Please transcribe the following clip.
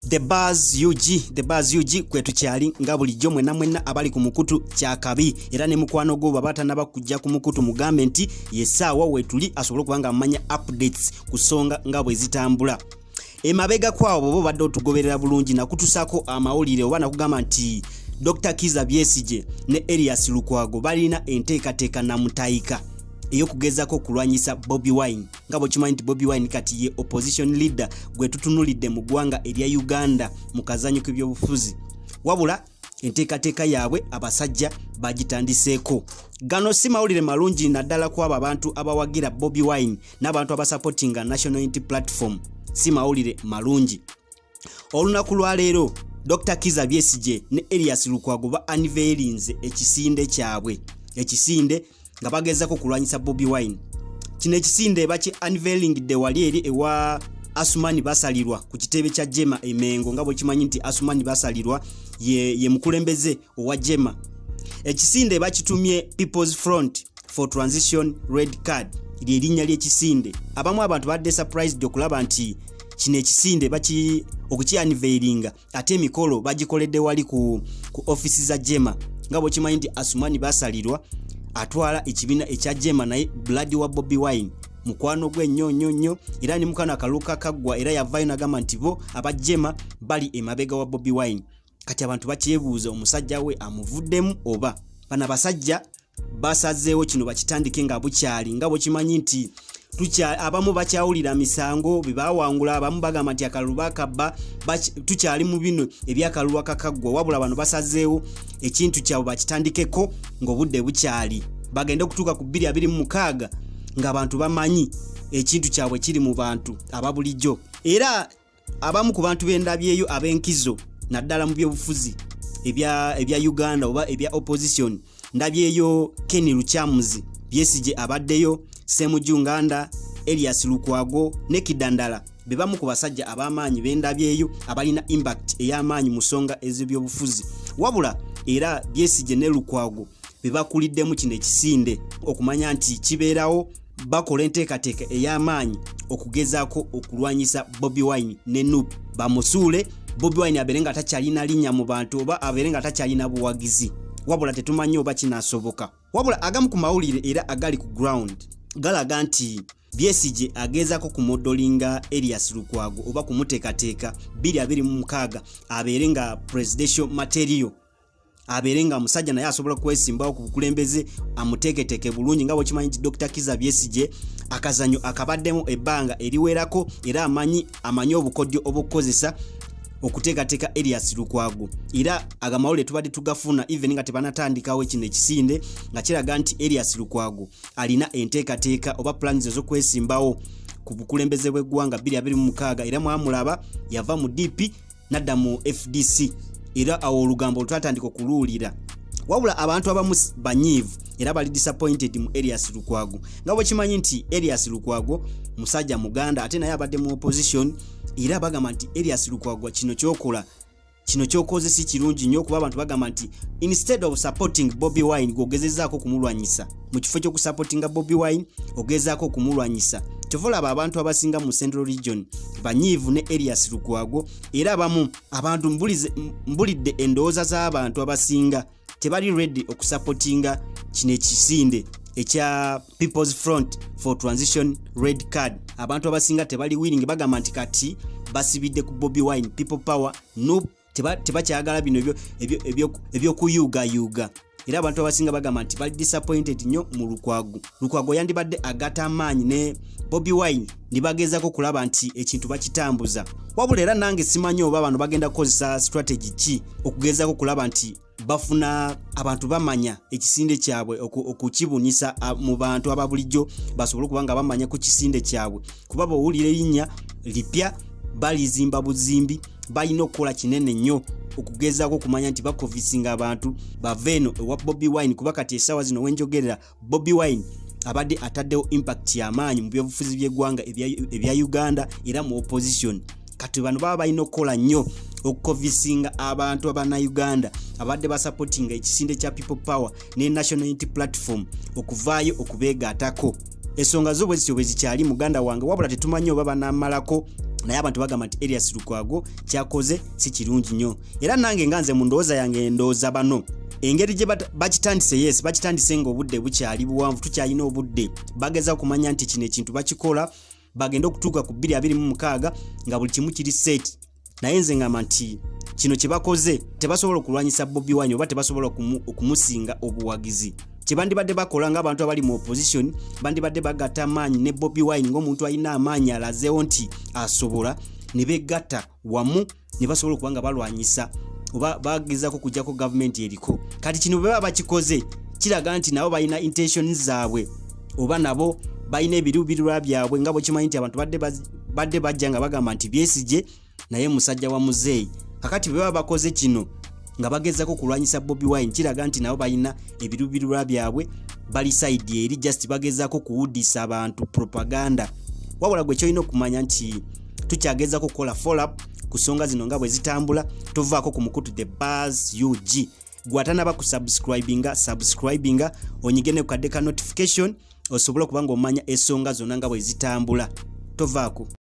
The Buzz UG kwetu kyali nga bulijjo mwenna abali ku mukutu kyakabi era ne mukwano go babatanaba kujja ku mukutu mugambe nti yesaawa wetuli asobole kubanga amanya updates kusonga nga bwe zitambula. Emabega kwabo bo badde otugoberera bulungi nakutusako amawulire oba nakugamba nti Dr. Kizza Besigye ne Erias Lukwago balina enteekateeka na mutayika eyokugezako kulwanyisa Bobi Wine. Nga bwe kimanyi nti Bobi Wine kati ye opposition leader gwe tutunulidde mu ggwanga erya Uganda mu kazanyo k'ebyobufuzi. Wabula enteekateeka yaabwe abasajja bagitandiseeko. Gano si mawulire malungi naddala kw'abo abantu abawagira Bobi Wine n'abantu abasupportinga National Unity Platform. Si mawulire malungi. Olunaku lwa leero Dr. Kizza Besigye ne Erias Lukwago ba unveilinze ekisinde kyabwe. Ekisinde nga bagezako kulwanyisa Bobi Wine. Kino ekisinde baki unveilingidde wali eri ewa Asumani basalirwa ku kitebe kya Jema Emengo nga bwe kimanyi nti Asumani basalirwa ye mukulembeze owa Jema. Ekisinde bakitumye People's Front for Transition Red Card lye linnya ly'ekisinde. Abamu abantu badde surprised okulaba nti kino ekisinde baki okuki-unveilinga ate emikolo bagikoledde wali ku office za Jema nga bwe kimanyi nti Asumani basalirwa atwala ekibina ekya Jema naye blood wa Bobi Wine mukwano gwe nnyo era ni mukana akaluka kaggwa era yavayo nagamba nti bo aba Jema bali emabega wa Bobi Wine. Kati abantu bakyebuuza omusajja we amuvuddemu oba bana basajja basazeewo kino bakitandike nga bukyali nga bwe kimanyi nti abamu bakyawulira misango bibawangula abamu bagamba nti akalulu bakabba tukyali mu bino ebyakalulu akakaggwa wabula bano basazeewo ekintu kyabwe bakitandikeko ng'obudde bukyali bagenda okutuuka ku 2026 ng'abantu bamanyi ekintu kyabwe kiri mu bantu ababulijjo. Era abamu ku bantu b'endabyeyo ab'enkizo naddala mu byobufuzi ebya Uganda oba ebya opposition ndabyeyo Ken Luchamuzi Besigye abaddeyo Semujunganda Erias Lukwago ne Kidandala bebamu ku basajja ab'amaanyi b'endabyeyo abalina impact ey'amaanyi mu nsonga ez'ebyobufuzi. Wabula era Besigye ne Lukwago bebakuliddemu kino ekisinde okumanya nti kibeerawo bakola enteekateeka ey'amaanyi okugezaako okulwanyisa Bobi Wine ne NUP bamusuule Bobi Wine abeere nga takyalina linnya mu bantu oba abeere nga takyalina buwagizi. Wabula tetumanyi oba kinaasoboka. Wabula agamu ku mawulire era agali ku ground galaga nti Besigye agezaako kumodelinga Erias Lukwago oba kumuteekateeka 2026 abeere nga presidential material abeere nga musajja naye asobola kwesimbawo ku bukulembeze amuteeketeeke bulungi nga bwe kimanyi nti Dr. Kizza Besigye akazanyo akabaddemu ebbanga eriwerako era amanyi obukodyo obukozesa okuteekateeka Erias Lukwago. Era agamawulire tubadde tugafuna even nga tebanatandikawo kino ekisinde nga kiraga nti Erias Lukwago alina enteekateeka oba plans ez'okwesimbawo ku bukulembeze bw'eggwanga 2026 era mwamulaba yava mu DP nadda mu FDC era awo olugambo lutwatandika okuluwulira. Wabula abantu abamu banyiivu era bali disappointed mu Erias Lukwago nga bwe kimanyi nti Erias Lukwago musajja muganda ate naye abadde mu opposition era bagamba nti Erias Lukwago kino kyokoze si kirungi nnyo kuba abantu bagamba nti instead of supporting Bobi Wine gogezezaako kumulwanyisa mu kifo ky'okusupportinga Bobi Wine ogezaako kumulwanyisa. Kyova abantu abasinga mu Central Region banyiivu ne Erias Lukwago era abamu abantu mbulidde endowooza z'abantu abasinga tebali ready okusupportinga kino ekisinde ekya People's Front for Transition Red Card. Abantu abasinga tebali willing bagamba nti kati basibidde ku Bobi Wine people power no tebakyagala bino ebyokuyuga. Era abantu abasinga bagamba nti bali disappointed nnyo mu Lukwago. Lukwago yandibadde agata amaanyi ne Bobi Wine nibagezaako kulaba nti ekintu bakitambuza. Wabula era nange simanyi oba bano bagenda kukozesa strategy ki okugezaako kulaba nti bafuna abantu bamanya ekisinde kyabwe okukibunyisa mu bantu ababulijjo basobole okubanga bamanya ku kisinde kyabwe kuba bawulira erinnya lipya balizimba buzimbi balina okukola kinene nnyo okugezaako okumanya nti bakovisinga abantu baveeno ewa Bobi Wine kuba kati essaawa zino wenjogerera Bobi Wine abadde ataddewo impact y'amaanyi mu byobufuzi by'eggwanga ebya Uganda era mu opposition. Kati bano baba balina okukola nnyo okukovisinga abantu abannayuganda abadde basupportinga ekisinde kya People Power ne National Unity Platform okuvaayo okubeegaatako. Ensonga zo bwe zikyali muganda wange wabula tetumanyi oba banamalako naye abantu bagamba nti Elias Lukwago kyakoze si kirungi nnyo. Era nange nganze mu ndowooza yange ndowooza bano engeri gye bakitandise, yes bakitandise ng'obudde bukyali buwanvu, tukyalina obudde bageza okumanya nti kino ekintu bakikola bagenda okutuuka ku 2026 nga buli kimu kiri set. Naye nze ngamba nti kino kye bakoze tebasobola okulwanyisa Bobi Wine oba tebasobola okumusinga obuwagizi. Kye bandibadde bakola ng'abantu abali mu opposition bandibadde bagatta amaanyi ne Bobi Wine ng'omuntu alina amaanyi alazeewo nti asobola, ne begatta wamu ne basobola okuba nga balwanyisa oba bagezako kujjako gavumenti eriko. Kati kino bwe baba bakikoze kiraga nti nabo balina intentions zaabwe oba nabo balina ebiruubirirwa byabwe nga bwe kimanyi nti abantu badde bajja nga bagamba nti Besigye naye musajja wa muzeeyi. Kakati bwe baba bakoze kino nga bagezako kulwanyisa Bobi Wine kiraga nti nabo balina ebiruubirirwa byabwe bali side eri just bagezako kuwudisa abantu propaganda. Wabula gwe kyolina okumanya nti tukyagezako kukola follow up ku nsonga zino nga bwe zitambula. Tovaako ku mukutu The Buzz UG. Gwatanaba ku subscribinga onyige ne ku kadde ka notification osobole okuba ng'omanya ensonga zonna nga bwe zitambula. Tovaako.